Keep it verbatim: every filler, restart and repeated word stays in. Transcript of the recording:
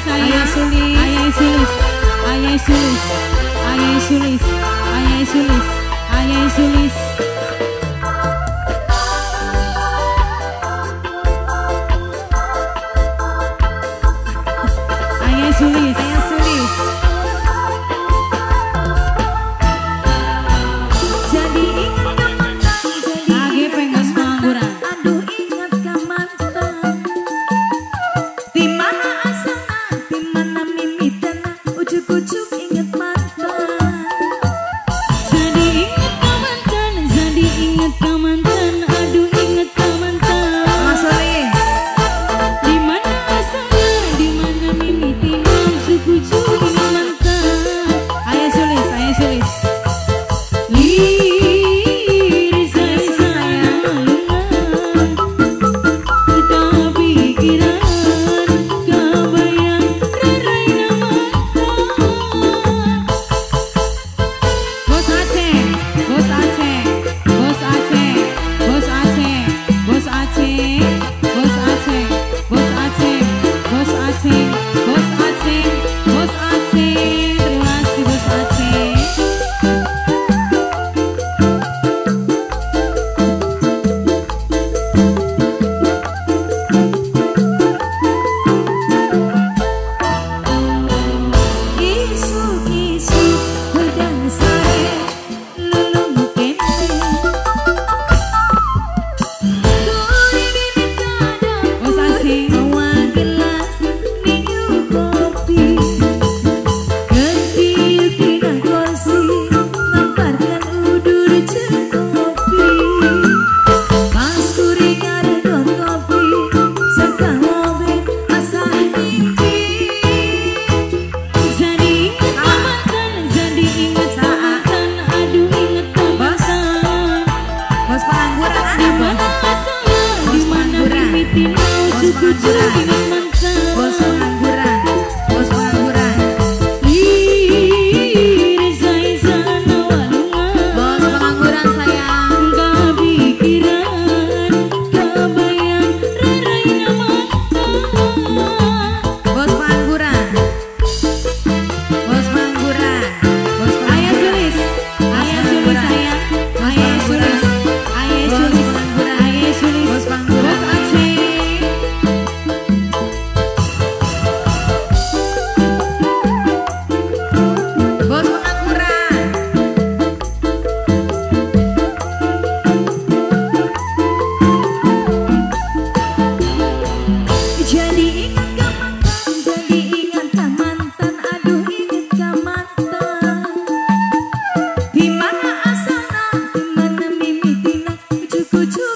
Ayah Sulis, Ayah Sulis, Ayah Sulis, Ayah Sulis, Ayah Sulis, Ayah Sulis. Ayah Sulis, Ayah Sulis. Jadi ingat kaman, jadi lagi pengen pengangguran. aduh ingat kaman. Di mana asana, di mana mimpitan, ujuk-ujuk ingat mantan. Jadi ingat kamantan, jadi ingat kamantan, aduh ingat kamantan. Mas Solih, Di mana asalnya, di mana mimitina, ujuk-ujuk ingat mantan. Ayah Sulis, Ayah Sulis. Liris saya sayang tak pikiran, kebayang rerai Bos Aceh, Bos Aceh, Bos Aceh, Bos Aceh, Bos Aceh, Bos Aceh, Bos Aceh, Bos Aceh, Bos Aceh, Bos Aceh. Terima kasih Bos Aceh. isu-isu pedang sare, lulung kente. Kuri bibit kadang, Bos Aceh. bawa gelas minum kopi. Kentil pindah kursi, ngamparkan udur cekopi. Pas kuring ngarengok kopi, sekang ngobe asah mimpi. Jadi ingat kamantan, jadi ingat kamantan, aduh ingat kamantan. Bos pengangguran Di ada mana bos. asalnya, di Bos mana pengangguran. mimitina, Bos ujuk-ujuk pengangguran. ingat mantan. Bos pengangguran, bos pengangguran, Liris saya sana walungan, bos pengangguran sayang. tak pikiran, kebayang rerai mantan. Bos pengangguran, bos pengangguran, bos Ayah pengangguran. Sulis, Ayah Sulis sayang, Ayah Sulis, Ayah Bos Sulis, pengangguran. Ayah Sulis, Bos pengangguran. Bos Aceh. Bos pengangguran. Jadi ingat kamantan, jadi ingat kamantan, aduh ingat kamantan. Di mana asana, di mana mimitina, ujuk-ujuk